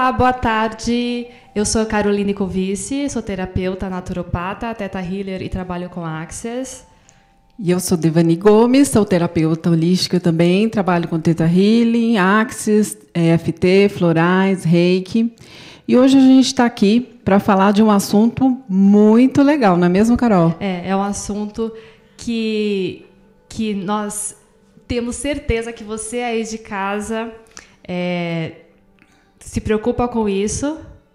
Olá, boa tarde. Eu sou Caroline Covici, sou terapeuta, naturopata, Theta Healer e trabalho com Access. E eu sou Devani Gomes, sou terapeuta holística também, trabalho com Theta Healing, Access, EFT, florais, Reiki. E hoje a gente está aqui para falar de um assunto muito legal, não é mesmo, Carol? É um assunto que nós temos certeza que você aí de casa se preocupa com isso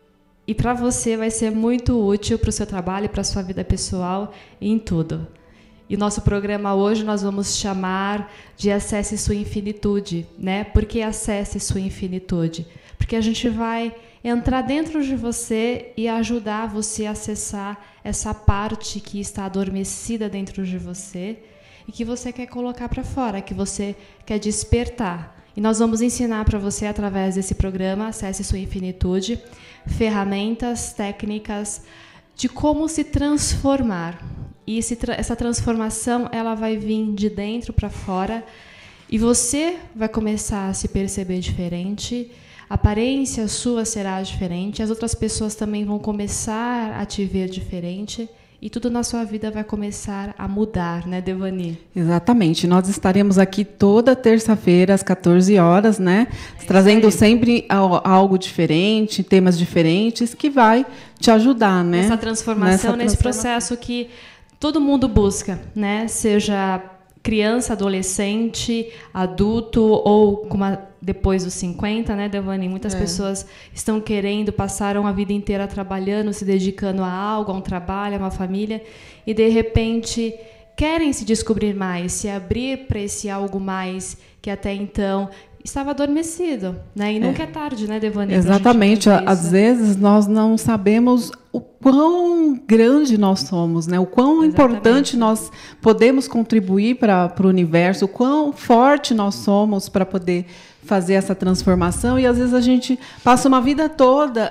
e para você vai ser muito útil para o seu trabalho, para a sua vida pessoal e em tudo. E nosso programa hoje nós vamos chamar de Acesse Sua Infinitude, né? Por que acesse sua infinitude? Porque a gente vai entrar dentro de você e ajudar você a acessar essa parte que está adormecida dentro de você e que você quer colocar para fora, que você quer despertar. E nós vamos ensinar para você, através desse programa, Acesse Sua Infinitude, ferramentas, técnicas de como se transformar. E essa transformação ela vai vir de dentro para fora e você vai começar a se perceber diferente, a aparência sua será diferente, as outras pessoas também vão começar a te ver diferente e tudo na sua vida vai começar a mudar, né, Devani? Exatamente. Nós estaremos aqui toda terça-feira às 14 horas, né? Trazendo sempre algo diferente, temas diferentes que vai te ajudar, né? Nessa transformação, nesse processo que todo mundo busca, né? Seja criança, adolescente, adulto ou depois dos 50, né, Devani? Muitas pessoas estão passaram a vida inteira trabalhando, se dedicando a algo, a um trabalho, a uma família, e de repente querem se descobrir mais, se abrir para esse algo mais que até então estava adormecido, né? E nunca é tarde, né, Devani? Exatamente. Às vezes nós não sabemos o quão grande nós somos, né? O quão importante nós podemos contribuir para o universo, o quão forte nós somos para poder fazer essa transformação. E às vezes a gente passa uma vida toda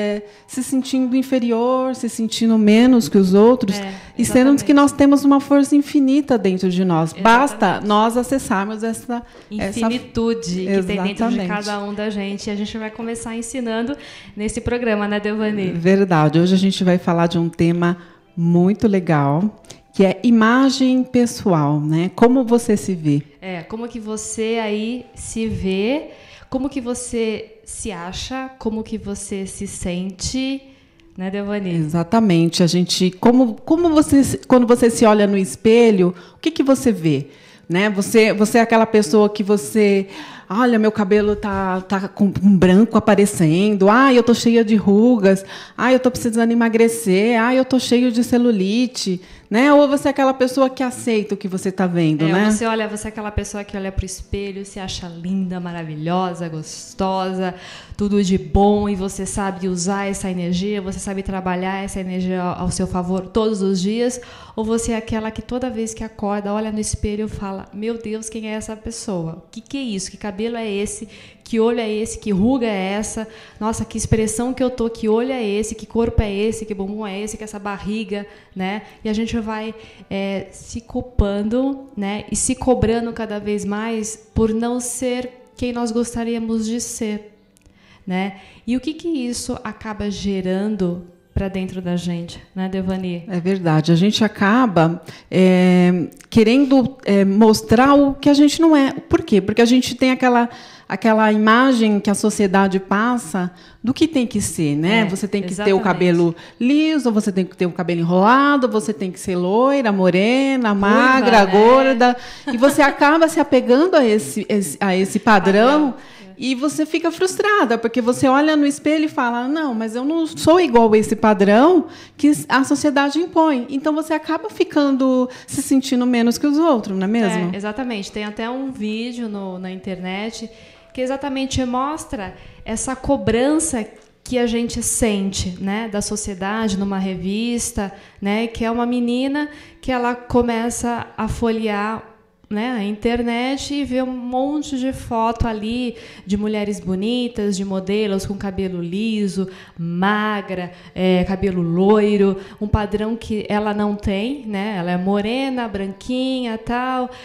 se sentindo inferior, se sentindo menos que os outros, e sendo que nós temos uma força infinita dentro de nós. Basta nós acessarmos essa infinitude que tem dentro de cada um da gente. E a gente vai começar ensinando nesse programa, né, Devani? Verdade. Hoje a gente vai falar de um tema muito legal, que é imagem pessoal, né? Como você se vê. Como que você aí se vê, como que você se acha, como que você se sente, né, Devani? Exatamente. A gente, como você, quando você se olha no espelho, o que você vê? Né? Você é aquela pessoa que você... Olha, meu cabelo tá com um branco aparecendo. Eu tô cheia de rugas. Eu tô precisando emagrecer. Eu tô cheio de celulite. Né? Ou você é aquela pessoa que aceita o que você está vendo, né? Você é aquela pessoa que olha para o espelho, se acha linda, maravilhosa, gostosa, tudo de bom, e você sabe usar essa energia, você sabe trabalhar essa energia ao seu favor todos os dias, ou você é aquela que toda vez que acorda, olha no espelho e fala: meu Deus, quem é essa pessoa? O que é isso? Que cabelo é esse? Que olho é esse? Que ruga é essa? Nossa, que expressão que eu tô? Que olho é esse? Que corpo é esse? Que bumbum é esse? Que essa barriga, né? E a gente vai se culpando, né? E se cobrando cada vez mais por não ser quem nós gostaríamos de ser, né? E o que isso acaba gerando para dentro da gente, né, Devani? É verdade. A gente acaba querendo mostrar o que a gente não é. Por quê? Porque a gente tem aquela imagem que a sociedade passa do que tem que ser, né? Você tem que ter o cabelo liso, você tem que ter o cabelo enrolado, você tem que ser loira, morena, magra, gorda, e você acaba se apegando a esse padrão. E você fica frustrada, porque você olha no espelho e fala: não, mas eu não sou igual a esse padrão que a sociedade impõe. Então você acaba se sentindo menos que os outros, não é mesmo? Exatamente. Tem até um vídeo na internet que exatamente mostra essa cobrança que a gente sente, né, da sociedade, numa revista, né, que é uma menina que ela começa a folhear, né, a internet e vê um monte de foto ali de mulheres bonitas, de modelos com cabelo liso, magra, cabelo loiro, um padrão que ela não tem, né? Ela é morena, branquinha, tal.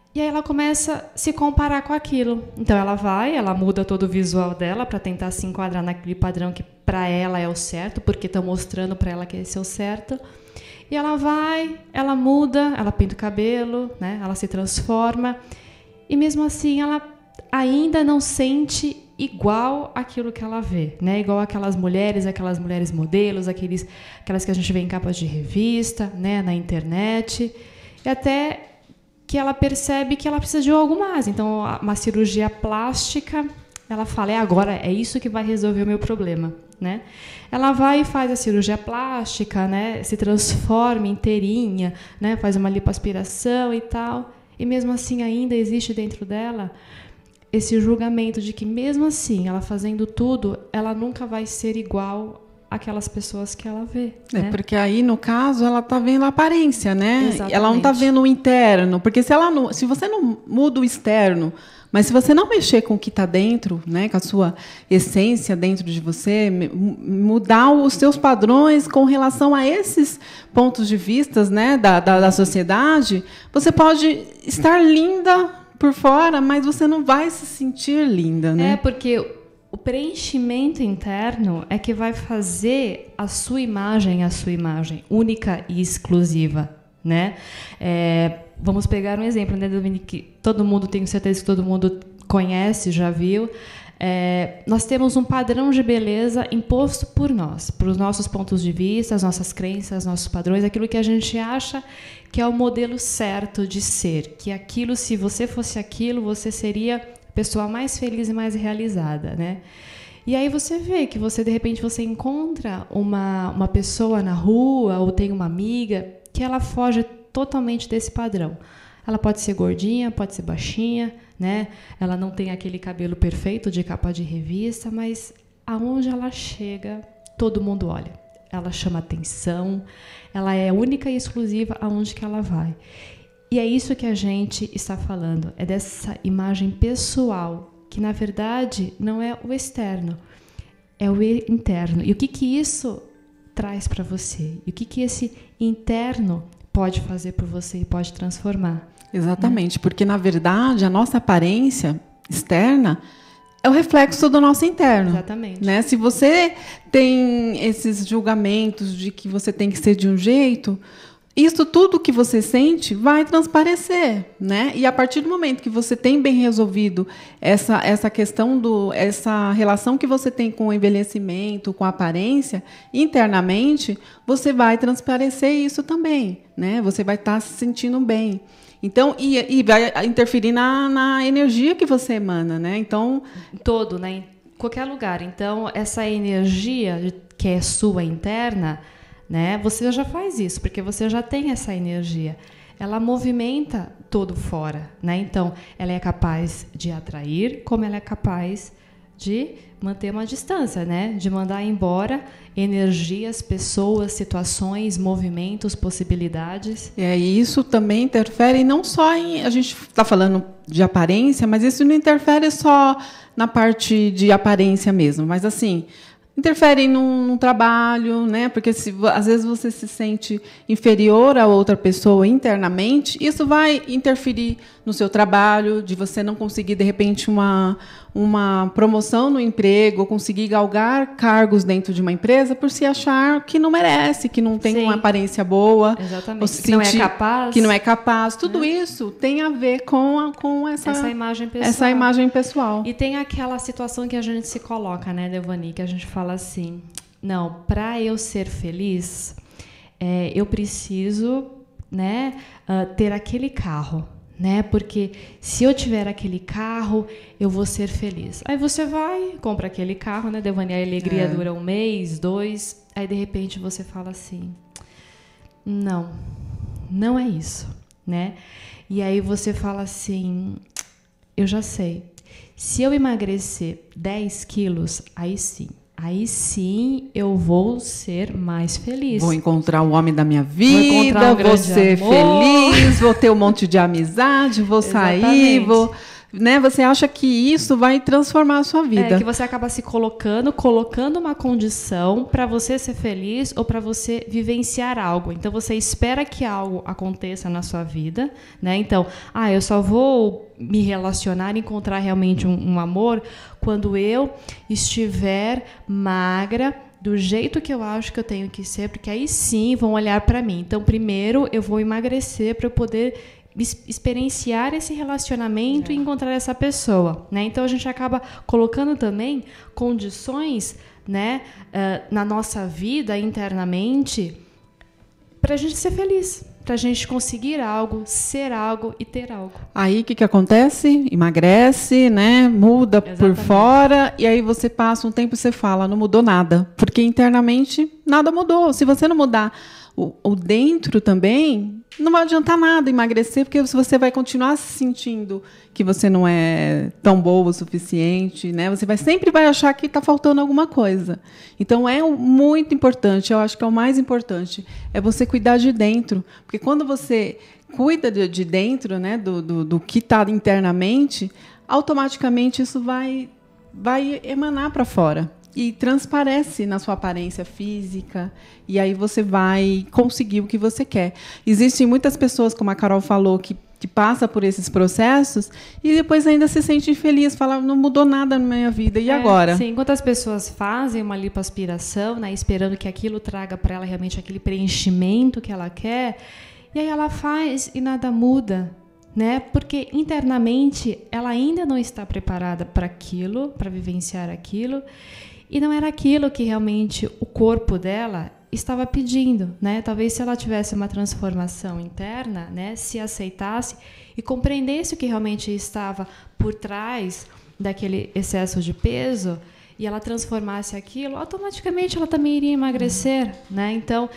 E aí ela começa a se comparar com aquilo. Então ela muda todo o visual dela para tentar se enquadrar naquele padrão que para ela é o certo, porque estão mostrando para ela que esse é o certo. E ela muda, ela pinta o cabelo, né? Ela se transforma. E mesmo assim ela ainda não sente igual aquilo que ela vê, né? Igual aquelas mulheres modelos, aquelas que a gente vê em capas de revista, né? Na internet. E até que ela percebe que ela precisa de algo mais. Então, uma cirurgia plástica, ela fala, agora, é isso que vai resolver o meu problema, né? Ela vai e faz a cirurgia plástica, né? Se transforma inteirinha, né? Faz uma lipoaspiração e tal. E mesmo assim ainda existe dentro dela esse julgamento de que mesmo assim, ela fazendo tudo, ela nunca vai ser igual aquelas pessoas que ela vê. Né? Porque aí, no caso, ela está vendo a aparência, né? Exatamente. Ela não está vendo o interno. Porque se você não muda o externo, mas se você não mexer com o que está dentro, né, com a sua essência dentro de você, mudar os seus padrões com relação a esses pontos de vista, né, da sociedade, você pode estar linda por fora, mas você não vai se sentir linda. Né? Porque o preenchimento interno é que vai fazer a sua imagem única e exclusiva, né? Vamos pegar um exemplo, né, Dominique? Tenho certeza que todo mundo conhece, já viu. Nós temos um padrão de beleza imposto por nós, por os nossos pontos de vista, as nossas crenças, nossos padrões, aquilo que a gente acha que é o modelo certo de ser, que aquilo, se você fosse aquilo, você seria a pessoa mais feliz e mais realizada, né? E aí você vê que de repente você encontra uma pessoa na rua ou tem uma amiga que ela foge totalmente desse padrão. Ela pode ser gordinha, pode ser baixinha, né? Ela não tem aquele cabelo perfeito de capa de revista, mas aonde ela chega, todo mundo olha. Ela chama atenção, ela é única e exclusiva aonde que ela vai. E é isso que a gente está falando, é dessa imagem pessoal, que na verdade não é o externo, é o interno. E o que isso traz para você? E o que esse interno pode fazer por você e pode transformar? Exatamente, porque na verdade a nossa aparência externa é o reflexo do nosso interno. Exatamente. Né? Se você tem esses julgamentos de que você tem que ser de um jeito, isso tudo que você sente vai transparecer, né? E a partir do momento que você tem bem resolvido essa questão essa relação que você tem com o envelhecimento, com a aparência, internamente, você vai transparecer isso também, né? Você vai estar se sentindo bem. Então, e vai interferir na energia que você emana, né? Então, todo, né? Em qualquer lugar. Então, essa energia que é sua interna, né? Você já faz isso, porque você já tem essa energia. Ela movimenta todo fora, né? Então, ela é capaz de atrair, como ela é capaz de manter uma distância, né? De mandar embora energias, pessoas, situações, movimentos, possibilidades. E isso também interfere não só em... A gente está falando de aparência, mas isso não interfere só na parte de aparência mesmo, mas assim... interferem num trabalho, né? Porque às vezes você se sente inferior a outra pessoa internamente, isso vai interferir no seu trabalho, de você não conseguir, de repente, uma promoção no emprego, ou conseguir galgar cargos dentro de uma empresa por se achar que não merece, que não tem Sim. uma aparência boa. Exatamente. Que não é capaz. Que não é capaz. Tudo isso tem a ver com essa imagem pessoal. Essa imagem pessoal. E tem aquela situação que a gente se coloca, né, Devani, que a gente fala assim, não, para eu ser feliz, eu preciso, né, ter aquele carro, né, porque se eu tiver aquele carro, eu vou ser feliz. Aí você vai, compra aquele carro, né, Devani, a alegria dura 1 mês, 2, aí de repente você fala assim, não é isso, né, e aí você fala assim, eu já sei, se eu emagrecer 10 quilos, aí sim eu vou ser mais feliz. Vou encontrar o homem da minha vida, vou ser feliz, vou ter um monte de amizade, vou sair, né? Você acha que isso vai transformar a sua vida. É que você acaba se colocando uma condição para você ser feliz ou para você vivenciar algo. Então você espera que algo aconteça na sua vida, né? Então, eu só vou me relacionar, encontrar realmente um amor quando eu estiver magra, do jeito que eu acho que eu tenho que ser, porque aí sim vão olhar para mim. Então, primeiro eu vou emagrecer para eu poder experienciar esse relacionamento e encontrar essa pessoa, né? Então a gente acaba colocando também condições, né, na nossa vida internamente para a gente ser feliz, para a gente conseguir algo, ser algo e ter algo. Aí o que acontece? Emagrece, né? Muda por fora, e aí você passa um tempo e você fala, não mudou nada, porque internamente nada mudou. Se você não mudar o dentro também, não vai adiantar nada emagrecer, porque você vai continuar se sentindo que você não é tão boa o suficiente, né? Você sempre vai achar que está faltando alguma coisa. Então, é muito importante, eu acho que é o mais importante, é você cuidar de dentro. Porque quando você cuida de dentro, né, do que está internamente, automaticamente isso vai emanar para fora. E transparece na sua aparência física, e aí você vai conseguir o que você quer. Existem muitas pessoas, como a Carol falou, que passa por esses processos e depois ainda se sente infeliz, fala, não mudou nada na minha vida, e agora? Sim, enquanto as pessoas fazem uma lipoaspiração, né, esperando que aquilo traga para ela realmente aquele preenchimento que ela quer, e aí ela faz e nada muda. Né? Porque internamente ela ainda não está preparada para aquilo, para vivenciar aquilo, e não era aquilo que realmente o corpo dela estava pedindo, né? Talvez se ela tivesse uma transformação interna, né, se aceitasse e compreendesse o que realmente estava por trás daquele excesso de peso, e ela transformasse aquilo, automaticamente ela também iria emagrecer, né? Então,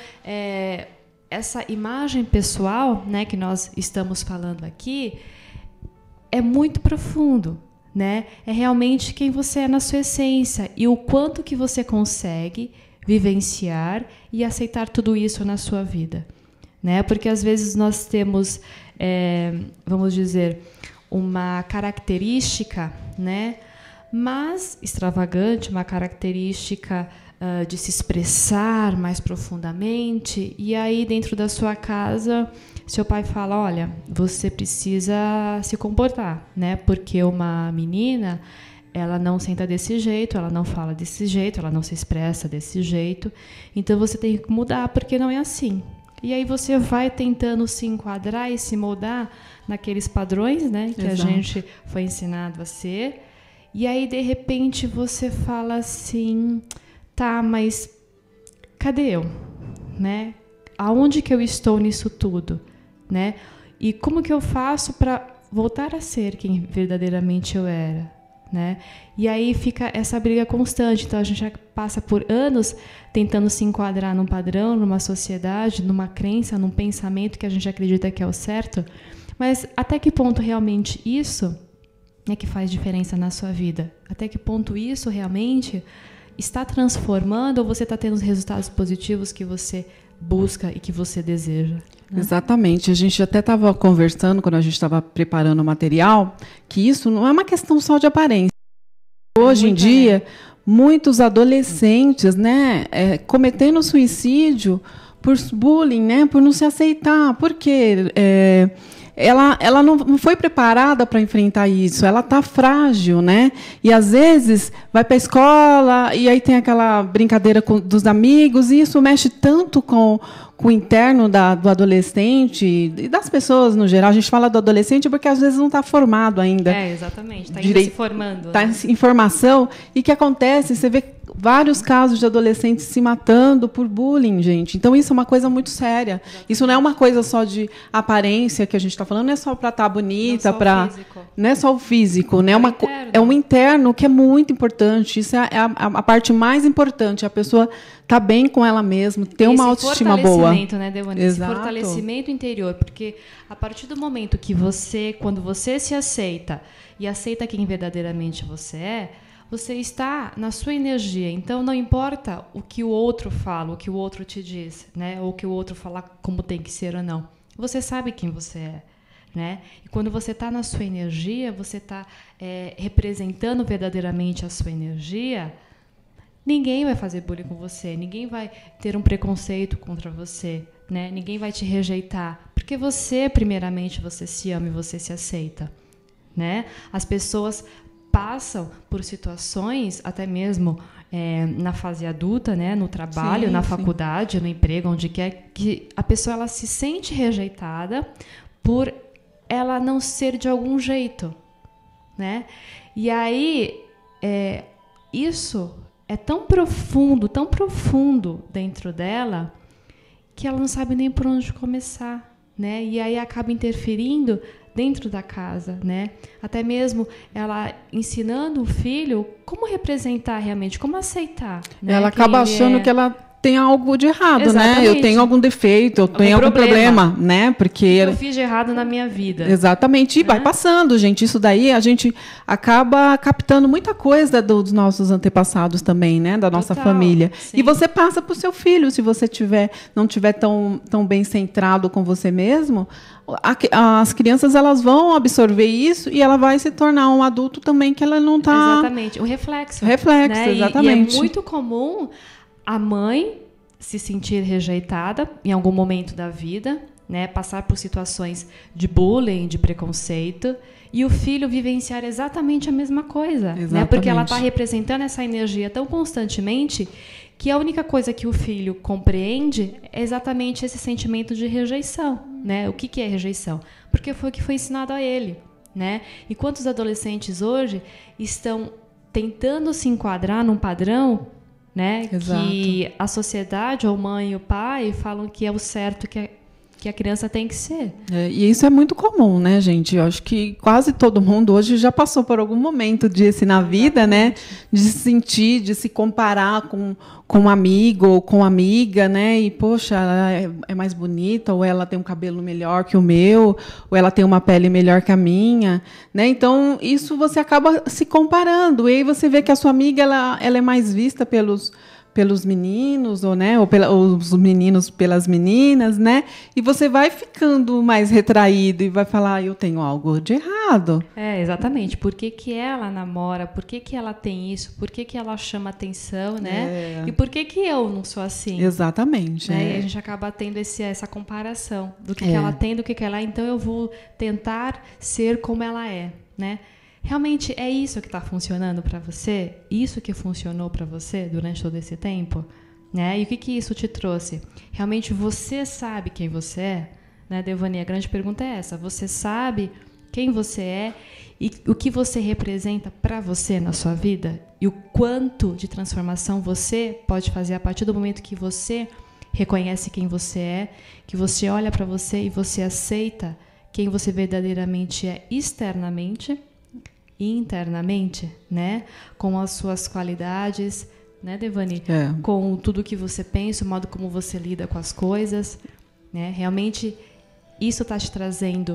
essa imagem pessoal, né, que nós estamos falando aqui, é muito profundo, né? É realmente quem você é na sua essência e o quanto que você consegue vivenciar e aceitar tudo isso na sua vida, né? Porque às vezes nós temos, vamos dizer, uma característica, né, mas extravagante, uma característica de se expressar mais profundamente, e aí dentro da sua casa seu pai fala, olha, você precisa se comportar, né? Porque uma menina, ela não senta desse jeito, ela não fala desse jeito, ela não se expressa desse jeito, então você tem que mudar, porque não é assim. E aí você vai tentando se enquadrar e se moldar naqueles padrões, né, que Exato. A gente foi ensinado a ser, e aí de repente você fala assim, tá, mas cadê eu, né? Aonde que eu estou nisso tudo, né? E como que eu faço para voltar a ser quem verdadeiramente eu era, né? E aí fica essa briga constante. Então a gente já passa por anos tentando se enquadrar num padrão, numa sociedade, numa crença, num pensamento que a gente acredita que é o certo. Mas até que ponto realmente isso é que faz diferença na sua vida? Até que ponto isso realmente está transformando, ou você está tendo os resultados positivos que você busca e que você deseja? Né? Exatamente. A gente até estava conversando, quando a gente estava preparando o material, que isso não é uma questão só de aparência. Hoje em dia, muitos adolescentes, né, cometendo suicídio por bullying, né, por não se aceitar. Por quê? Ela não foi preparada para enfrentar isso, ela está frágil, né? E às vezes vai para a escola e aí tem aquela brincadeira dos amigos, e isso mexe tanto com o interno do adolescente e das pessoas no geral. A gente fala do adolescente porque às vezes não está formado ainda. Exatamente, está ainda se formando. Está em formação. E o que acontece? Você vê vários casos de adolescentes se matando por bullying, gente. Então, isso é uma coisa muito séria. Exatamente. Isso não é uma coisa só de aparência que a gente está falando, não é só para estar bonita, não é só o físico, né? É um interno que é muito importante. Isso é a parte mais importante. A pessoa tá bem com ela mesma, ter uma autoestima boa. Fortalecimento, né, Deone? Esse fortalecimento interior, porque a partir do momento que quando você se aceita e aceita quem verdadeiramente você está na sua energia. Então, não importa o que o outro fala, o que o outro te diz, né? Ou o que o outro fala como tem que ser ou não. Você sabe quem você é. né? E quando você está na sua energia, você está representando verdadeiramente a sua energia, ninguém vai fazer bullying com você, ninguém vai ter um preconceito contra você, né? Ninguém vai te rejeitar, porque você, primeiramente, você se ama e você se aceita, né? As pessoas passam por situações, até mesmo na fase adulta, né? No trabalho, na faculdade, no emprego, onde quer, que a pessoa ela se sente rejeitada por ela não ser de algum jeito, né? E aí, isso é tão profundo dentro dela, que ela não sabe nem por onde começar, né? E aí acaba interferindo dentro da casa, né? Até mesmo ela ensinando o filho como representar realmente, como aceitar, né? Ela acaba achando que ela tem algo de errado, Exatamente. né? Eu tenho algum defeito, eu tenho algum problema, né? Porque eu fiz de errado na minha vida. Exatamente. E vai passando, gente. Isso daí a gente acaba captando muita coisa dos nossos antepassados também, né? Da nossa família. Sim. E você passa para o seu filho, se você não tiver tão bem centrado com você mesmo, as crianças elas vão absorver isso e ela vai se tornar um adulto também que ela não está... Exatamente. Um reflexo. Reflexo, né? Exatamente. E é muito comum a mãe se sentir rejeitada em algum momento da vida, né, passar por situações de bullying, de preconceito, e o filho vivenciar exatamente a mesma coisa, né, porque ela está representando essa energia tão constantemente que a única coisa que o filho compreende é exatamente esse sentimento de rejeição, né? O que é rejeição? Porque foi o que foi ensinado a ele, né? E quantos adolescentes hoje estão tentando se enquadrar num padrão, né, que a sociedade, ou mãe e o pai, falam que é o certo que a criança tem que ser. E isso é muito comum, né, gente? Eu acho que quase todo mundo hoje já passou por algum momento disso na vida, né? De se sentir, de se comparar com um amigo ou com amiga, né? E, poxa, ela é mais bonita, ou ela tem um cabelo melhor que o meu, ou ela tem uma pele melhor que a minha, né? Então, isso você acaba se comparando. E aí você vê que a sua amiga ela é mais vista pelos meninos, ou os meninos pelas meninas, né? E você vai ficando mais retraído e vai falar, eu tenho algo de errado. Exatamente. Por que ela namora? Por que ela tem isso? Por que ela chama atenção, né? E por que eu não sou assim? Exatamente. Né? E a gente acaba tendo essa comparação do que ela tem, do que ela é. Então eu vou tentar ser como ela é, né? Realmente é isso que está funcionando para você? Isso que funcionou para você durante todo esse tempo? Né? E o que isso te trouxe? Realmente você sabe quem você é? Né, Devani? A grande pergunta é essa. Você sabe quem você é e o que você representa para você na sua vida? E o quanto de transformação você pode fazer a partir do momento que você reconhece quem você é, que você olha para você e você aceita quem você verdadeiramente é externamente e internamente, né? Com as suas qualidades, né, Devani? Com tudo que você pensa, o modo como você lida com as coisas, né? Realmente isso está te trazendo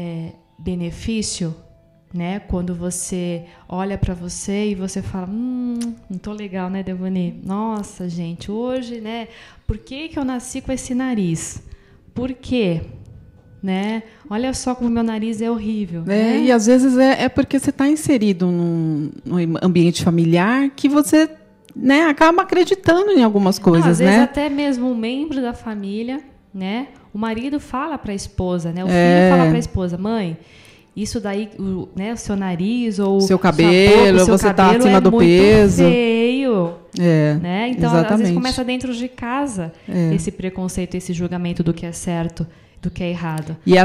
benefício, né? Quando você olha para você e você fala, não tô legal, né, Devani? Nossa, gente, hoje, né? Por que eu nasci com esse nariz? Por quê? Né? Olha só como meu nariz é horrível. Né? E às vezes é porque você está inserido num ambiente familiar que você, né, acaba acreditando em algumas coisas. Às vezes até mesmo um membro da família, né? O marido fala para a esposa, né? O filho fala para a esposa, mãe, isso daí, né, o seu nariz ou seu cabelo, boca, você está acima do peso. Feio. Né? Então, exatamente. Às vezes começa dentro de casa esse preconceito, esse julgamento do que é certo, do que é errado. E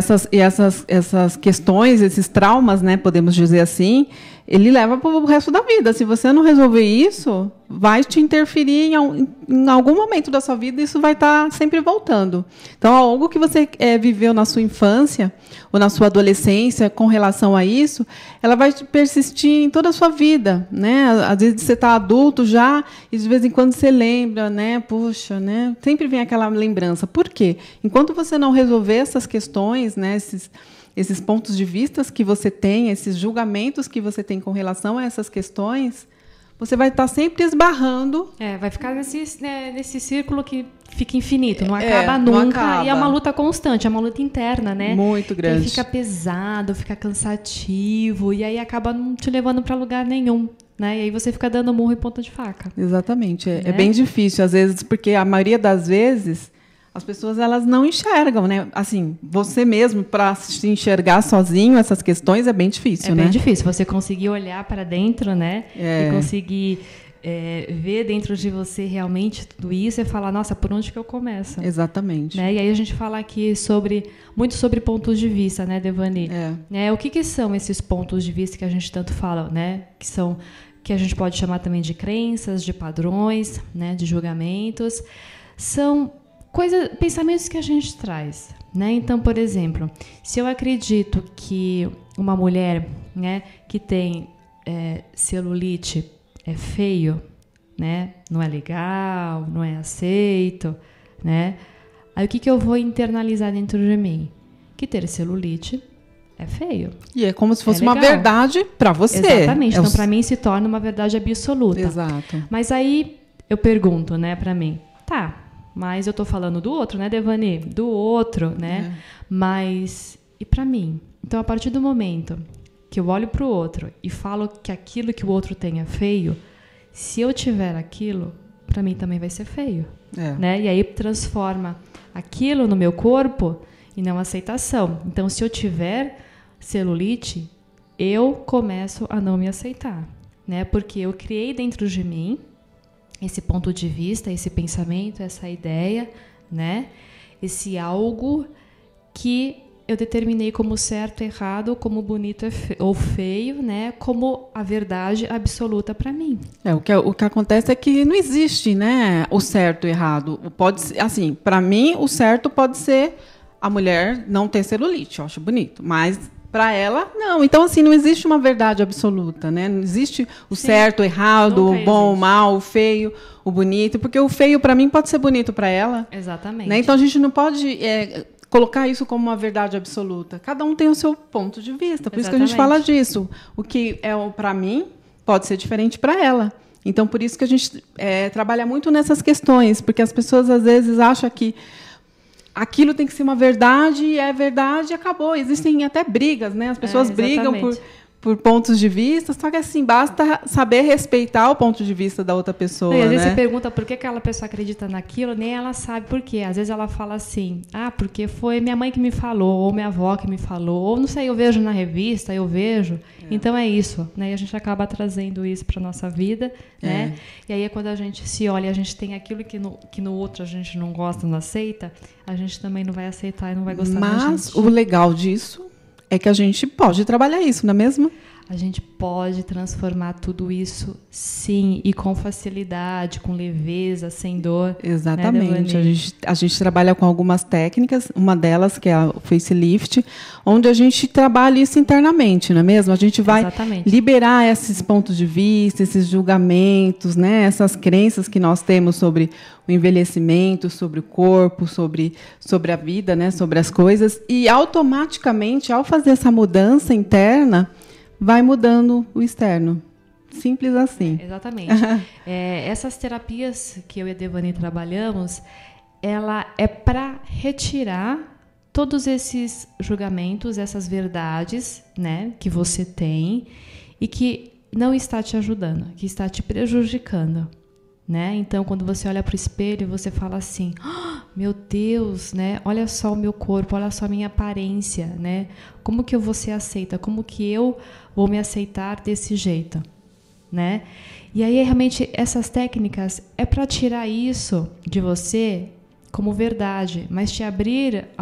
essas questões, esses traumas, né, podemos dizer assim, ele leva para o resto da vida. Se você não resolver isso, vai te interferir em algum momento da sua vida e isso vai estar sempre voltando. Então, algo que você viveu na sua infância ou na sua adolescência com relação a isso, ela vai persistir em toda a sua vida, né? Às vezes você está adulto já e de vez em quando você lembra, né? Puxa, né? Sempre vem aquela lembrança. Por quê? Enquanto você não resolver essas questões, né? Esses pontos de vista que você tem, esses julgamentos que você tem com relação a essas questões, você vai estar sempre esbarrando. Vai ficar nesse círculo que fica infinito, não acaba nunca. Não acaba. E é uma luta constante, é uma luta interna, né? Muito grande. Que fica pesado, fica cansativo, e aí acaba não te levando para lugar nenhum. Né? E aí você fica dando murro em ponta de faca. Exatamente. É bem difícil, às vezes, porque a maioria das vezes as pessoas elas não enxergam, né? Assim, você mesmo, para se enxergar sozinho essas questões, é bem difícil, né? É bem difícil. Você conseguir olhar para dentro, né? E conseguir ver dentro de você realmente tudo isso e falar, nossa, por onde que eu começo? Exatamente. Né? E aí a gente fala aqui muito sobre pontos de vista, né, Devani? O que são esses pontos de vista que a gente tanto fala, né? Que a gente pode chamar também de crenças, de padrões, né, de julgamentos. São pensamentos que a gente traz, né? Então, por exemplo, se eu acredito que uma mulher, né, que tem celulite é feio, né, não é legal, não é aceito, né? Aí o que eu vou internalizar dentro de mim? Que ter celulite é feio. E é como se fosse uma verdade para você. Exatamente. Então, para mim, se torna uma verdade absoluta. Exato. Mas aí eu pergunto, né, para mim, tá, mas eu tô falando do outro, né, Devani? Do outro, né? Mas, e para mim? Então, a partir do momento que eu olho para o outro e falo que aquilo que o outro tem é feio, se eu tiver aquilo, para mim também vai ser feio. Né? E aí transforma aquilo no meu corpo em não aceitação. Então, se eu tiver celulite, eu começo a não me aceitar, né? Porque eu criei dentro de mim esse ponto de vista, esse pensamento, essa ideia, né? Esse algo que eu determinei como certo, errado, como bonito ou feio, né? Como a verdade absoluta para mim. O que acontece é que não existe, né, o certo e errado. Pode ser, assim, para mim o certo pode ser a mulher não ter celulite, eu acho bonito, mas para ela, não. Então, assim, não existe uma verdade absoluta, né? Não existe o certo, o errado, o bom, o mal, o feio, o bonito, porque o feio, para mim, pode ser bonito para ela. Exatamente. Né? Então, a gente não pode colocar isso como uma verdade absoluta. Cada um tem o seu ponto de vista, por isso que a gente fala disso. O que é para mim pode ser diferente para ela. Então, por isso que a gente trabalha muito nessas questões, porque as pessoas, às vezes, acham que aquilo tem que ser uma verdade, e é verdade e acabou. Existem até brigas, né? As pessoas brigam por pontos de vista, só que assim, basta saber respeitar o ponto de vista da outra pessoa. E às vezes você pergunta por que aquela pessoa acredita naquilo, nem ela sabe por quê. Às vezes ela fala assim, porque foi minha mãe que me falou, ou minha avó que me falou, ou não sei, eu vejo na revista, eu vejo. Então é isso, né? E a gente acaba trazendo isso para a nossa vida, né? E aí quando a gente se olha, a gente tem aquilo que no outro a gente não gosta, não aceita, a gente também não vai aceitar e não vai gostar da gente. Mas o legal disso é que a gente pode trabalhar isso, não é mesmo? A gente pode transformar tudo isso, sim, e com facilidade, com leveza, sem dor. Exatamente. Né, a gente trabalha com algumas técnicas, uma delas que é o facelift, onde a gente trabalha isso internamente, não é mesmo? A gente vai liberar esses pontos de vista, esses julgamentos, né? Essas crenças que nós temos sobre o envelhecimento, sobre o corpo, sobre a vida, né? Sobre as coisas. E, automaticamente, ao fazer essa mudança interna, vai mudando o externo. Simples assim. Exatamente. Essas terapias que eu e a Devani trabalhamos, ela é para retirar todos esses julgamentos, essas verdades, né, que você tem e que não está te ajudando, que está te prejudicando. Né? Então, quando você olha para o espelho, você fala assim, meu Deus, né? Olha só o meu corpo, olha só a minha aparência, né? Como que você aceita? Como que eu vou me aceitar desse jeito? Né? E aí, realmente, essas técnicas é para tirar isso de você como verdade, mas te abrir a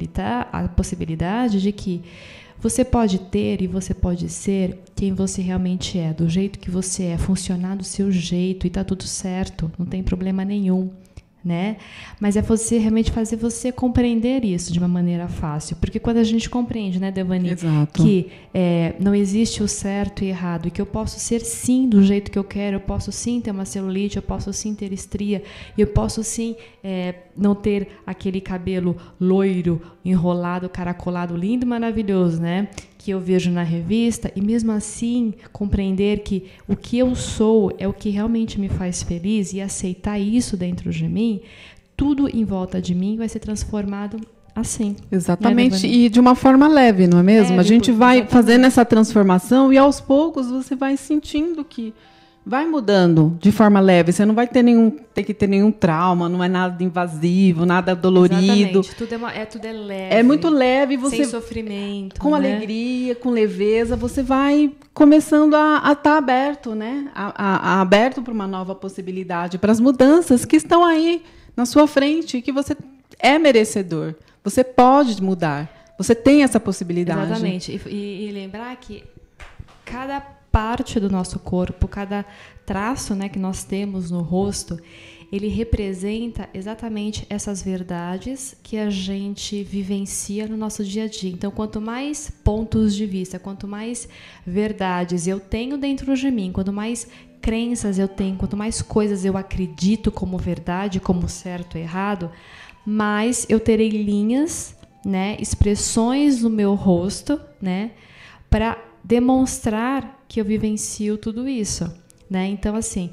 possibilidade de que você pode ter e você pode ser quem você realmente é, do jeito que você é, funcionar do seu jeito e tá tudo certo, não tem problema nenhum, né? Mas é você realmente fazer você compreender isso de uma maneira fácil, porque quando a gente compreende, né, Devani, que não existe o certo e errado, e que eu posso ser sim do jeito que eu quero, eu posso sim ter uma celulite, eu posso sim ter estria, eu posso sim não ter aquele cabelo loiro, enrolado, caracolado, lindo, maravilhoso, né? que eu vejo na revista e mesmo assim compreender que o que eu sou é o que realmente me faz feliz e aceitar isso dentro de mim, tudo em volta de mim vai ser transformado assim. Exatamente, e de uma forma leve, não é mesmo? A gente vai fazendo essa transformação e aos poucos você vai sentindo que vai mudando de forma leve. Você não vai ter que ter nenhum trauma, não é nada invasivo, nada dolorido. Exatamente. Tudo é leve. É muito leve. Você, sem sofrimento. Com alegria, com leveza, você vai começando a estar aberto, né? Aberto para uma nova possibilidade, para as mudanças que estão aí na sua frente, que você é merecedor. Você pode mudar. Você tem essa possibilidade. Exatamente. E lembrar que cada parte do nosso corpo, cada traço, né, que nós temos no rosto, ele representa exatamente essas verdades que a gente vivencia no nosso dia a dia. Então, quanto mais pontos de vista, quanto mais verdades eu tenho dentro de mim, quanto mais crenças eu tenho, quanto mais coisas eu acredito como verdade, como certo ou errado, mais eu terei linhas, né, expressões no meu rosto, né, para demonstrar que eu vivencio tudo isso, né? Então, assim,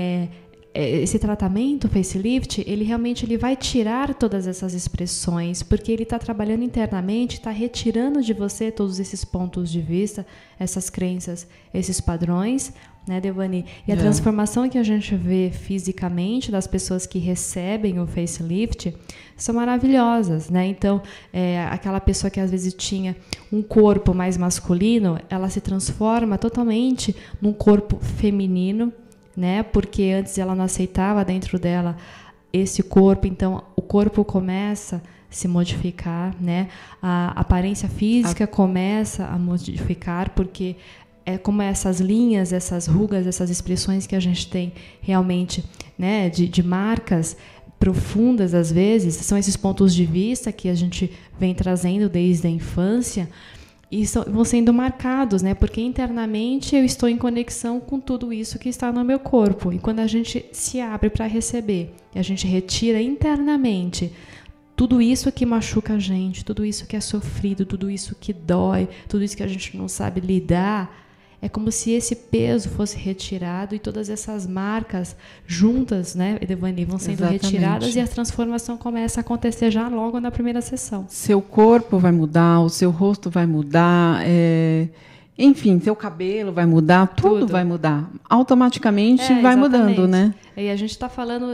esse tratamento, o facelift, ele realmente vai tirar todas essas expressões, porque ele está trabalhando internamente, está retirando de você todos esses pontos de vista, essas crenças, esses padrões, né, Devani? E a transformação que a gente vê fisicamente das pessoas que recebem o facelift são maravilhosas, né? Então, aquela pessoa que às vezes tinha um corpo mais masculino, ela se transforma totalmente num corpo feminino, né? Porque antes ela não aceitava dentro dela esse corpo, então o corpo começa a se modificar, né? A aparência física começa a modificar, porque é como essas linhas, essas rugas, essas expressões que a gente tem realmente, né, de marcas profundas, às vezes, são esses pontos de vista que a gente vem trazendo desde a infância e vão sendo marcados, né, porque internamente eu estou em conexão com tudo isso que está no meu corpo. E quando a gente se abre para receber, a gente retira internamente tudo isso que machuca a gente, tudo isso que é sofrido, tudo isso que dói, tudo isso que a gente não sabe lidar, é como se esse peso fosse retirado e todas essas marcas juntas, né, Devani, vão sendo retiradas e a transformação começa a acontecer já logo na primeira sessão. Seu corpo vai mudar, o seu rosto vai mudar, enfim, seu cabelo vai mudar, tudo vai mudar. Automaticamente vai mudando, né? E a gente está falando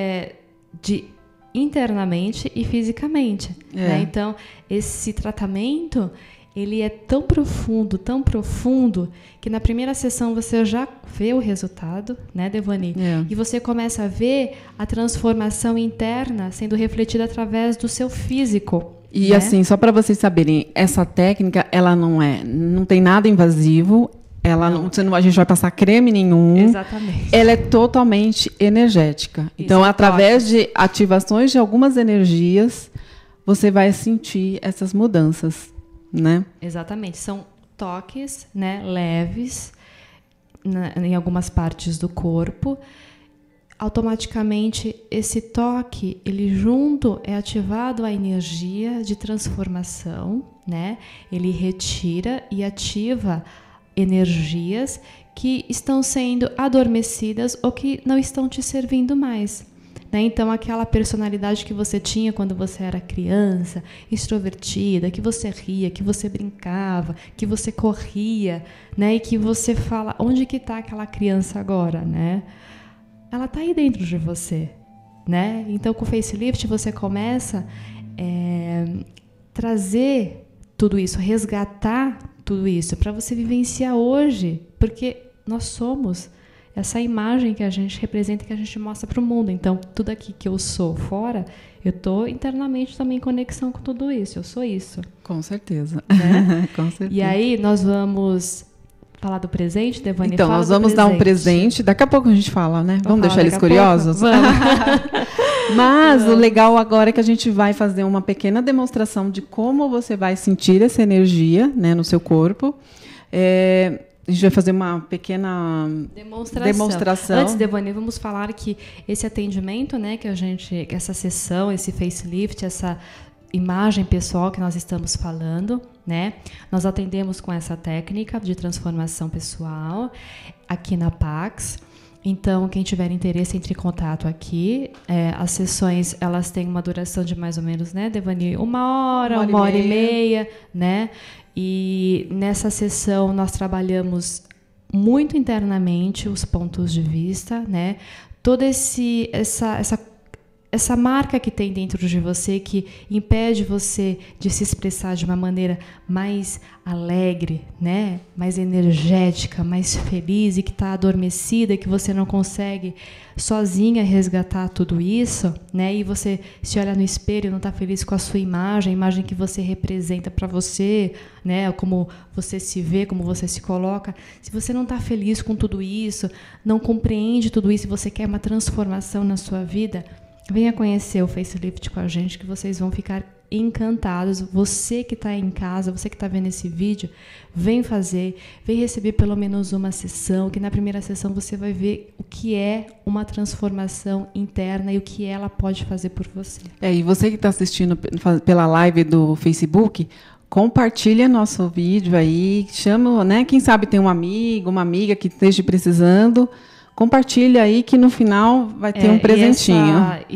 de internamente e fisicamente. Né? Então, esse tratamento ele é tão profundo, que na primeira sessão você já vê o resultado, né, Devani? E você começa a ver a transformação interna sendo refletida através do seu físico. E assim, só para vocês saberem, essa técnica, ela não tem nada invasivo, a gente vai passar creme nenhum. Exatamente. Ela é totalmente energética. Isso, então, através de ativações de algumas energias, você vai sentir essas mudanças. Né? Exatamente, são toques, né, leves em algumas partes do corpo. Automaticamente esse toque, ele junto é ativado a energia de transformação, né? Ele retira e ativa energias que estão sendo adormecidas ou que não estão te servindo mais. Né? Então, aquela personalidade que você tinha quando você era criança, extrovertida, que você ria, que você brincava, que você corria, né? E que você fala, onde que está aquela criança agora? Né? Ela está aí dentro de você. Né? Então, com o facelift, você começa a trazer tudo isso, resgatar tudo isso, para você vivenciar hoje, porque nós somos essa imagem que a gente representa, que a gente mostra para o mundo. Então, tudo aqui que eu sou fora, eu estou internamente também em conexão com tudo isso. Eu sou isso. Com certeza. Né? Com certeza. E aí, nós vamos falar do presente, Devani? Então, nós vamos dar um presente. Daqui a pouco a gente fala, né? Vamos deixar eles curiosos? Vamos. Mas o legal agora é que a gente vai fazer uma pequena demonstração de como você vai sentir essa energia, né, no seu corpo. A gente vai fazer uma pequena demonstração. Antes, Devani, vamos falar que esse atendimento, né, que essa sessão, esse facelift, imagem pessoal que nós estamos falando, né? Nós atendemos com essa técnica de transformação pessoal aqui na Pax. Então, quem tiver interesse, entre em contato aqui. As sessões, elas têm uma duração de mais ou menos, né, Devani? Uma hora e meia, né? E nessa sessão nós trabalhamos muito internamente os pontos de vista, né? Toda essa marca que tem dentro de você que impede você de se expressar de uma maneira mais alegre, né? Mais energética, mais feliz e que está adormecida, que você não consegue sozinha resgatar tudo isso, né? E você se olha no espelho e não está feliz com a sua imagem, a imagem que você representa para você, né? Como você se vê, como você se coloca. Se você não está feliz com tudo isso, não compreende tudo isso e você quer uma transformação na sua vida, venha conhecer o Facelift com a gente, que vocês vão ficar encantados. Você que está em casa, você que está vendo esse vídeo, vem fazer, vem receber pelo menos uma sessão, que na primeira sessão você vai ver o que é uma transformação interna e o que ela pode fazer por você. E você que está assistindo pela live do Facebook, compartilha nosso vídeo aí, chama, né? Quem sabe tem um amigo, uma amiga que esteja precisando. Compartilha aí que no final vai ter um presentinho.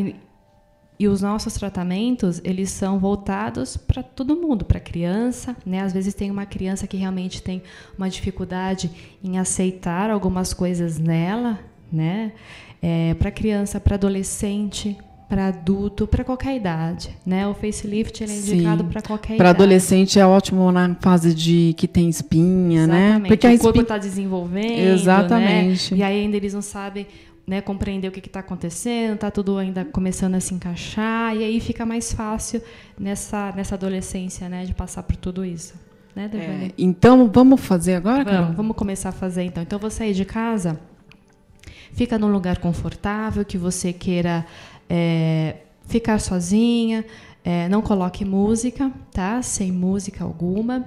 E os nossos tratamentos, eles são voltados para todo mundo, para criança, né? Às vezes tem uma criança que realmente tem uma dificuldade em aceitar algumas coisas nela, né? Para criança, para adolescente, para adulto, para qualquer idade, né? O facelift ele é indicado para qualquer idade. Para adolescente é ótimo na fase de que tem espinha, exatamente, né? Porque o corpo está desenvolvendo, exatamente, né? E aí ainda eles não sabem, né, compreender o que está acontecendo, está tudo ainda começando a se encaixar, e aí fica mais fácil nessa adolescência, né, de passar por tudo isso. Né, então, vamos fazer agora? Vamos começar a fazer, então. Então, você aí de casa, fica num lugar confortável, que você queira ficar sozinha, não coloque música, tá? Sem música alguma.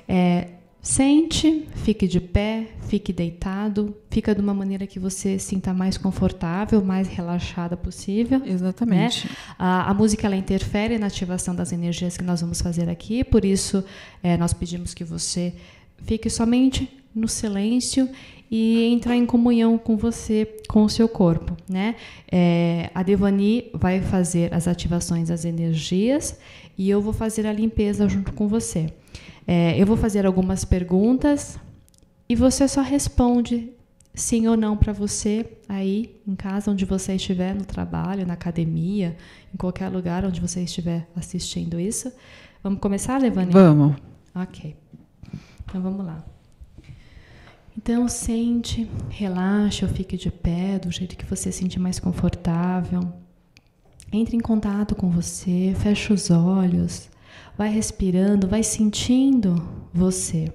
Sente, fique de pé, fique deitado, fica de uma maneira que você sinta mais confortável, mais relaxada possível. Exatamente. Né? A música ela interfere na ativação das energias que nós vamos fazer aqui, por isso nós pedimos que você fique somente no silêncio e entrar em comunhão com você, com o seu corpo, né? A Devani vai fazer as ativações das energias e eu vou fazer a limpeza junto com você. Eu vou fazer algumas perguntas e você só responde sim ou não para você aí em casa, onde você estiver, no trabalho, na academia, em qualquer lugar onde você estiver assistindo isso. Vamos começar, Devani? Vamos. Ok. Então, vamos lá. Então, sente, relaxe ou fique de pé, do jeito que você se sentir mais confortável. Entre em contato com você, fecha os olhos, vai respirando, vai sentindo você.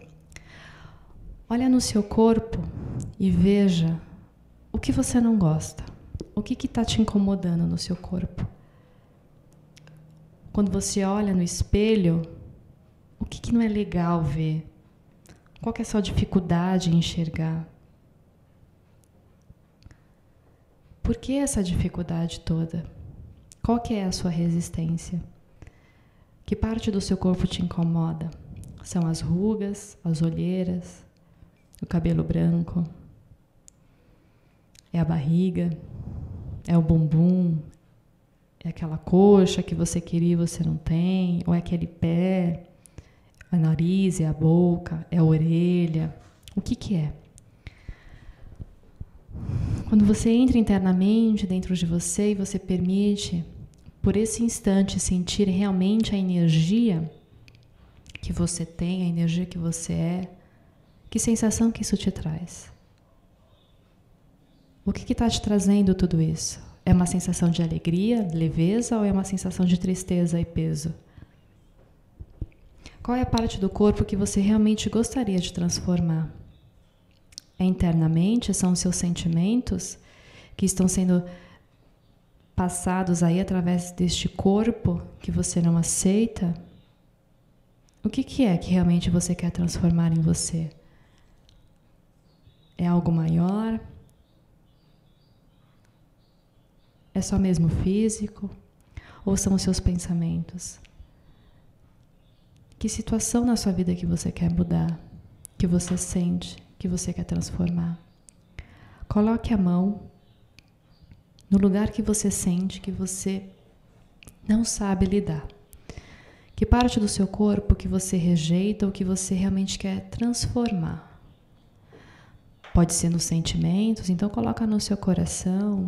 Olha no seu corpo e veja o que você não gosta. O que está te incomodando no seu corpo? Quando você olha no espelho, o que não é legal ver? Qual que é a sua dificuldade em enxergar? Por que essa dificuldade toda? Qual que é a sua resistência? Que parte do seu corpo te incomoda? São as rugas, as olheiras, o cabelo branco? É a barriga? É o bumbum? É aquela coxa que você queria e você não tem? Ou é aquele pé? É o nariz? É a boca? É a orelha? O que é? Quando você entra internamente dentro de você e você permite, por esse instante, sentir realmente a energia que você tem, a energia que você é, que sensação que isso te traz? O que está te trazendo tudo isso? É uma sensação de alegria, leveza, ou é uma sensação de tristeza e peso? Qual é a parte do corpo que você realmente gostaria de transformar? É internamente? São os seus sentimentos que estão sendo passados aí através deste corpo que você não aceita? O que é que realmente você quer transformar em você? É algo maior? É só mesmo físico? Ou são os seus pensamentos? Que situação na sua vida que você quer mudar, que você sente, que você quer transformar? Coloque a mão no lugar que você sente que você não sabe lidar. Que parte do seu corpo que você rejeita ou que você realmente quer transformar? Pode ser nos sentimentos, então coloca no seu coração.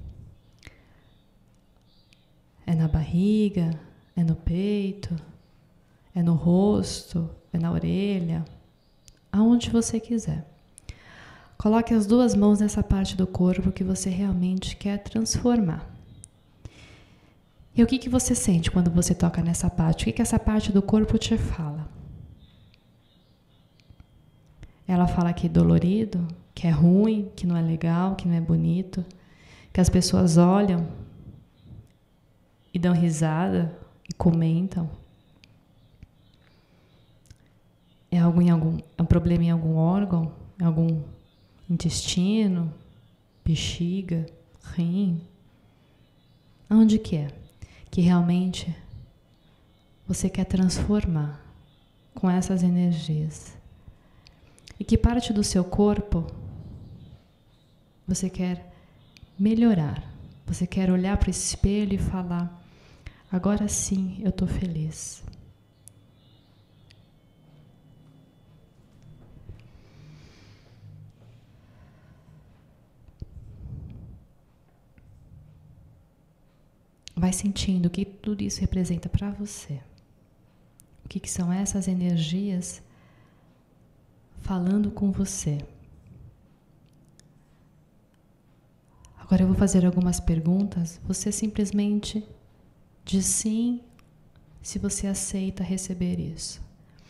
É na barriga, é no peito, é no rosto, é na orelha, aonde você quiser. Coloque as duas mãos nessa parte do corpo que você realmente quer transformar. E o que você sente quando você toca nessa parte? O que essa parte do corpo te fala? Ela fala que é dolorido, que é ruim, que não é legal, que não é bonito, que as pessoas olham e dão risada e comentam. É um problema em algum órgão, em algum intestino, bexiga, rim? Aonde que é? Que realmente você quer transformar com essas energias. E que parte do seu corpo você quer melhorar. Você quer olhar para esse espelho e falar: agora sim eu estou feliz. Vai sentindo o que tudo isso representa para você. O que são essas energias falando com você. Agora eu vou fazer algumas perguntas. Você simplesmente diz sim se você aceita receber isso.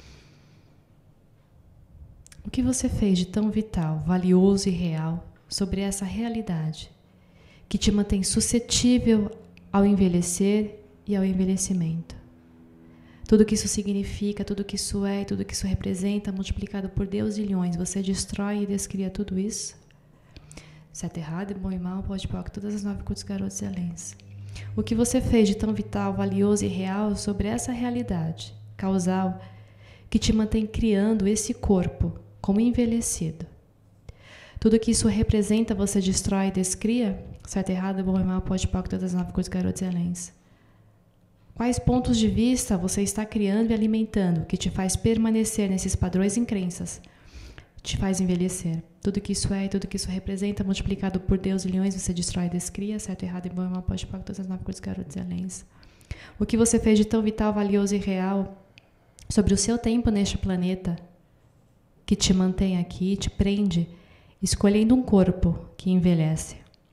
O que você fez de tão vital, valioso e real sobre essa realidade que te mantém suscetível ao envelhecer e ao envelhecimento? Tudo que isso significa, tudo que isso é e tudo que isso representa, multiplicado por Deus e milhões, você destrói e descria tudo isso? Certo, errado, bom e mal, pode pôr todas as 9 cultos, garotos e aléns. O que você fez de tão vital, valioso e real sobre essa realidade causal que te mantém criando esse corpo como envelhecido? Tudo que isso representa, você destrói e descria? Certo, errado, bom e mal, pode pôr todas as 9 cultos, garotos e aléns. Quais pontos de vista você está criando e alimentando que te faz permanecer nesses padrões e crenças? Te faz envelhecer. Tudo que isso é e tudo que isso representa, multiplicado por Deus e milhões, você destrói e descria, certo, errado e bom e mal, pode pagar todas as 9 cores, garotos e aléns. O que você fez de tão vital, valioso e real sobre o seu tempo neste planeta, que te mantém aqui, te prende, escolhendo um corpo que envelhece?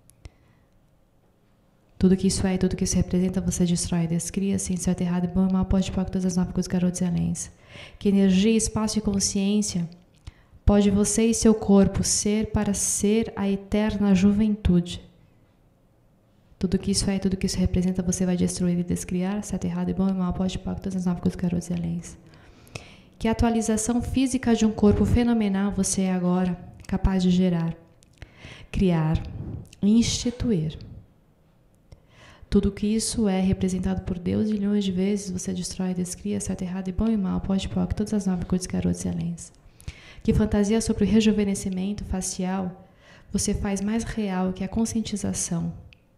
Tudo que isso é e tudo que isso representa, você destrói e descria, sim, certo, errado e bom e mal, pode pagar todas as 9 cores, garotos e aléns. Que energia, espaço e consciência pode você e seu corpo ser para ser a eterna juventude? Tudo que isso é e tudo que isso representa, você vai destruir e descriar, certo, errado e bom e mal, pode pagar todas as 9 cores, garotos e aléns. Que atualização física de um corpo fenomenal você é agora capaz de gerar, criar, instituir? Tudo que isso é representado por Deus milhões de vezes, você destrói e descria, certo, errado e bom e mal, pode pôr todas as 9 cores, garotos e aléns. Que fantasia sobre o rejuvenescimento facial você faz mais real que a conscientização,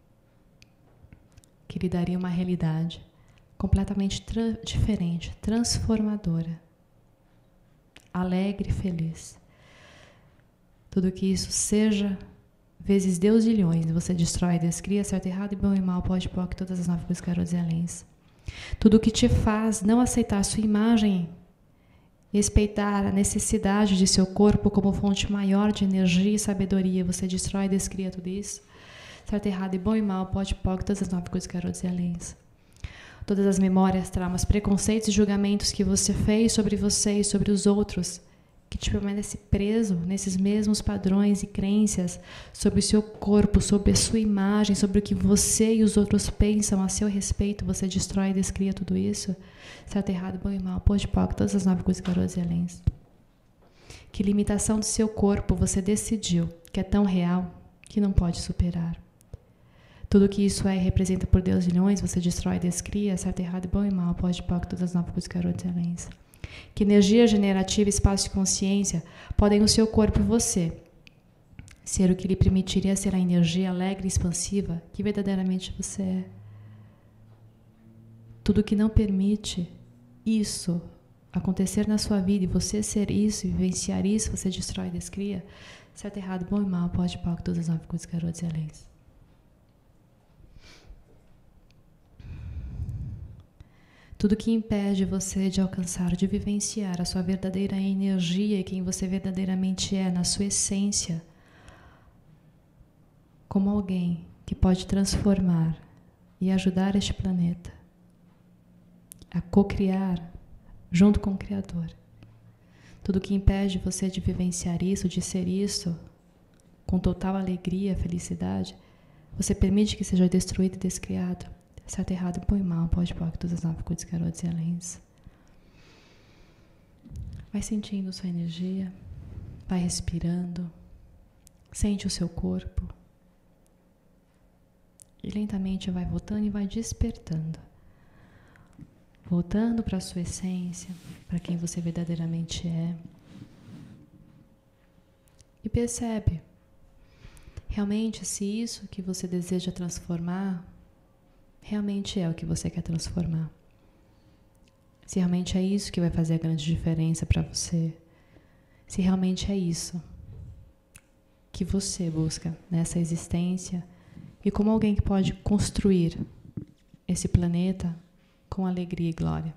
que lhe daria uma realidade completamente diferente, transformadora, alegre e feliz? Tudo que isso seja vezes Deus de milhões, você destrói e descria, certo, errado e bom e mal, pode pôr todas as 9 cores, garotos e aléns. Tudo que te faz não aceitar a sua imagem, respeitar a necessidade de seu corpo como fonte maior de energia e sabedoria, você destrói e descria tudo isso, certo, errado e bom e mal, pode pôr todas as 9 cores, garotos e aléns. Todas as memórias, traumas, preconceitos e julgamentos que você fez sobre você e sobre os outros, que te permanece preso nesses mesmos padrões e crenças sobre o seu corpo, sobre a sua imagem, sobre o que você e os outros pensam a seu respeito, você destrói e descria tudo isso, certo, errado, bom e mal, pode pôr todas as 9 cores, garotos e aléns. Que limitação do seu corpo você decidiu que é tão real que não pode superar? Tudo que isso é e representa por Deus e leões, você destrói e descria, certo, errado, bom e mal, pode, pode, todas as 9 coisas, garotos e alens. Que energia generativa e espaço de consciência podem o seu corpo e você ser o que lhe permitiria ser a energia alegre e expansiva que verdadeiramente você é. Tudo que não permite isso acontecer na sua vida e você ser isso e vivenciar isso, você destrói e descria, certo, errado, bom e mal, pode, pode, todas as 9 coisas, garotos e alens. Tudo que impede você de alcançar, de vivenciar a sua verdadeira energia e quem você verdadeiramente é, na sua essência, como alguém que pode transformar e ajudar este planeta a co-criar junto com o Criador. Tudo que impede você de vivenciar isso, de ser isso, com total alegria, felicidade, você permite que seja destruído e descriado. Certo, errado, bom e mal, pode, pode, todas as 9 coisas, garotos e alens. Vai sentindo sua energia, vai respirando, sente o seu corpo e lentamente vai voltando e vai despertando. Voltando para a sua essência, para quem você verdadeiramente é. E percebe, realmente, se isso que você deseja transformar realmente é o que você quer transformar. Se realmente é isso que vai fazer a grande diferença para você. Se realmente é isso que você busca nessa existência e como alguém que pode construir esse planeta com alegria e glória.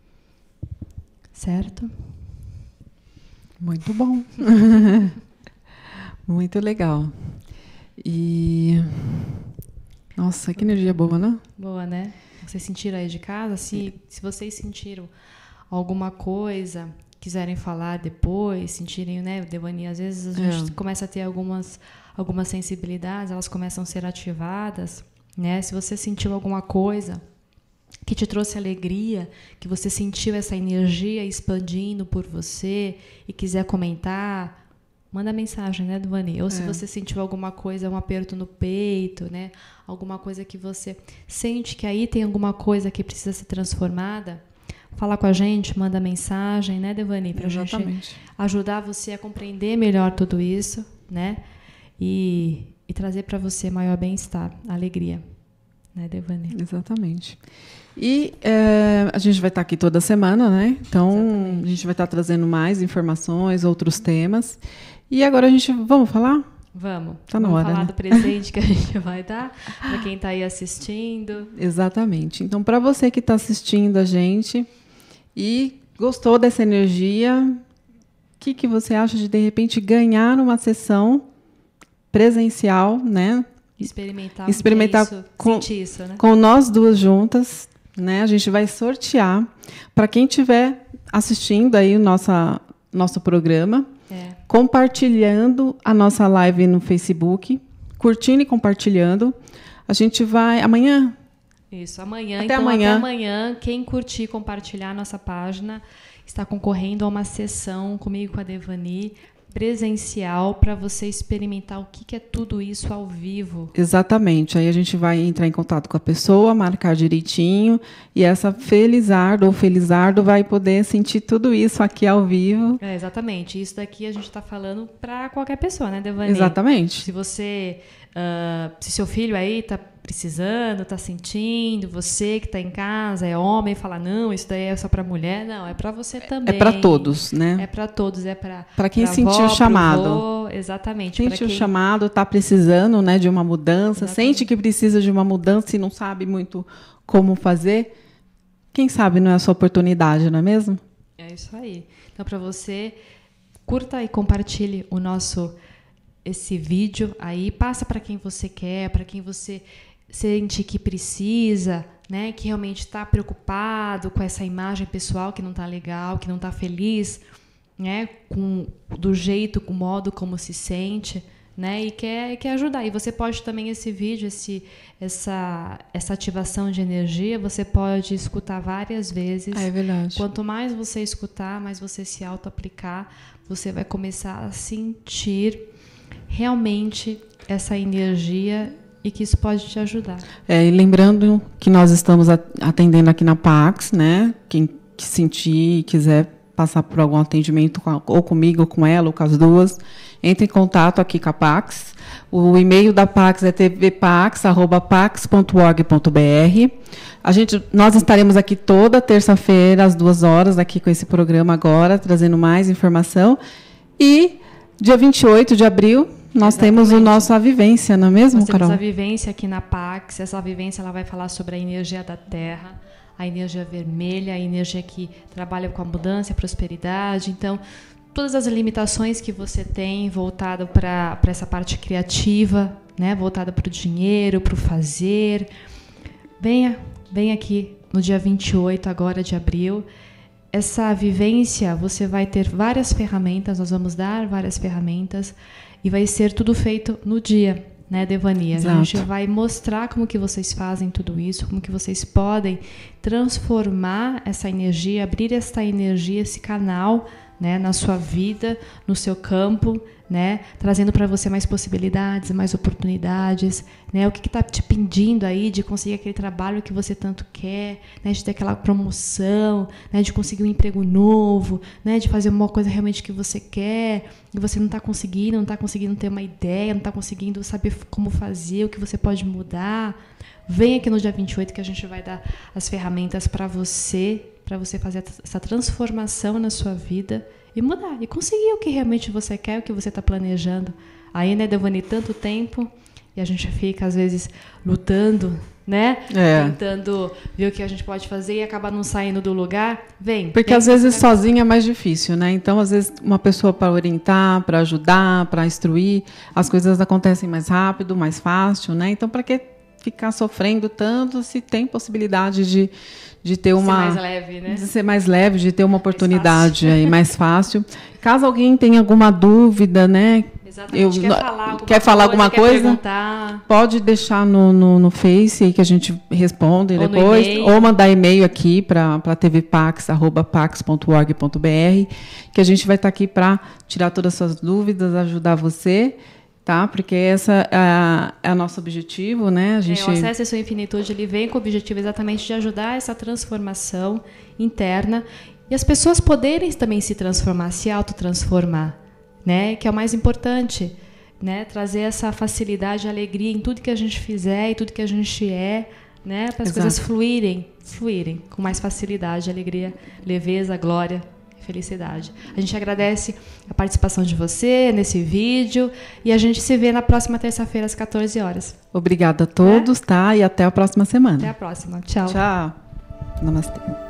Certo? Muito bom. Muito legal. E... nossa, que energia boa, né? Boa, né? Vocês sentiram aí de casa? Se vocês sentiram alguma coisa, quiserem falar depois, sentirem, né, Devani, às vezes a gente começa a ter algumas sensibilidades, elas começam a ser ativadas, né? Se você sentiu alguma coisa que te trouxe alegria, que você sentiu essa energia expandindo por você e quiser comentar, manda mensagem, né, Devani? Ou se você sentiu alguma coisa, um aperto no peito, né? Alguma coisa que você sente que aí tem alguma coisa que precisa ser transformada, fala com a gente, manda mensagem, né, Devani? Para a gente ajudar você a compreender melhor tudo isso, né? E trazer para você maior bem-estar, alegria, né, Devani? Exatamente. E a gente vai estar aqui toda semana, né? Então, exatamente, a gente vai estar trazendo mais informações, outros temas. E agora a gente... vamos falar? Vamos. Tá na hora, falar, né, do presente que a gente vai dar para quem está aí assistindo. Exatamente. Então, para você que está assistindo a gente e gostou dessa energia, o que você acha de repente, ganhar uma sessão presencial, né? Experimentar sentir isso, né? Com nós duas juntas, né? A gente vai sortear para quem estiver assistindo aí o nosso programa, compartilhando a nossa live no Facebook, curtindo e compartilhando. A gente vai amanhã. Isso, amanhã. Até amanhã, quem curtir e compartilhar a nossa página está concorrendo a uma sessão comigo, com a Devani, presencial, para você experimentar o que é tudo isso ao vivo. Exatamente. Aí a gente vai entrar em contato com a pessoa, marcar direitinho, e essa felizardo ou felizardo vai poder sentir tudo isso aqui ao vivo. Exatamente. Isso daqui a gente está falando para qualquer pessoa, né, Devani? Exatamente. Se você, se seu filho aí está precisando, está sentindo, você que está em casa, é homem, fala, não, isso daí é só para mulher. Não, é para você também. É para todos, né? É para todos, é para quem sentiu o chamado. Exatamente. Sente o chamado, está precisando, né, de uma mudança, sente que precisa de uma mudança e não sabe muito como fazer. Quem sabe não é a sua oportunidade, não é mesmo? É isso aí. Então, para você, curta e compartilhe esse vídeo aí, passa para quem você quer, para quem você sente que precisa, né, que realmente está preocupado com essa imagem pessoal que não está legal, que não está feliz, né, do jeito, com o modo como se sente, né, e quer ajudar. E você pode também, esse vídeo, essa ativação de energia, você pode escutar várias vezes. É verdade. Quanto mais você escutar, mais você se auto-aplicar, você vai começar a sentir realmente essa energia e que isso pode te ajudar. E lembrando que nós estamos atendendo aqui na Pax, né? Quem sentir e quiser passar por algum atendimento ou comigo, ou com ela, ou com as duas, entre em contato aqui com a Pax. O e-mail da Pax é tvpax@pax.org.br. Nós estaremos aqui toda terça-feira, às 2h, aqui com esse programa agora, trazendo mais informação. E dia 28 de abril, nós temos o nosso A Vivência, não é mesmo, Carol? Nós temos a vivência aqui na Pax. Essa vivência ela vai falar sobre a energia da Terra, a energia vermelha, a energia que trabalha com abundância, prosperidade. Então, todas as limitações que você tem voltado para essa parte criativa, né, voltada para o dinheiro, para o fazer, venha aqui no dia 28 agora de abril. Essa vivência, você vai ter várias ferramentas, nós vamos dar várias ferramentas e vai ser tudo feito no dia, né, Devani? A gente vai mostrar como que vocês fazem tudo isso, como que vocês podem transformar essa energia, abrir essa energia, esse canal, né, na sua vida, no seu campo, né, trazendo para você mais possibilidades, mais oportunidades, né, o que está te pedindo aí de conseguir aquele trabalho que você tanto quer, né, de ter aquela promoção, né, de conseguir um emprego novo, né, de fazer uma coisa realmente que você quer e você não está conseguindo ter uma ideia, não está conseguindo saber como fazer, o que você pode mudar. Vem aqui no dia 28 que a gente vai dar as ferramentas para você fazer essa transformação na sua vida e mudar, e conseguir o que realmente você quer, o que você está planejando. Aí, né, Devani, tanto tempo, e a gente fica, às vezes, lutando, né? Tentando ver o que a gente pode fazer e acaba não saindo do lugar. Porque às vezes sozinha é mais difícil, né? Então, às vezes, uma pessoa para orientar, para ajudar, para instruir, as coisas acontecem mais rápido, mais fácil, né? Então, para que ficar sofrendo tanto se tem possibilidade de ter uma... Ser mais leve, né? De ser mais leve, de ter uma oportunidade aí mais fácil. Caso alguém tenha alguma dúvida, né? Exatamente. Quer falar alguma coisa? Perguntar. Pode deixar no Face aí que a gente responde ou depois. Ou mandar e-mail aqui para tvpax@pax.org.br, que a gente vai estar aqui para tirar todas as suas dúvidas, ajudar você. Tá? Porque essa é o nosso objetivo, né? O Acesso à Sua Infinitude, ele vem com o objetivo exatamente de ajudar essa transformação interna e as pessoas poderem também se transformar, se autotransformar, né? Que é o mais importante, né? Trazer essa facilidade, alegria em tudo que a gente fizer e tudo que a gente é, né? Para as coisas fluírem com mais facilidade, alegria, leveza, glória, felicidade. A gente agradece a participação de você nesse vídeo e a gente se vê na próxima terça-feira às 14h. Obrigada a todos, tá? E até a próxima semana. Até a próxima. Tchau. Tchau. Namastê.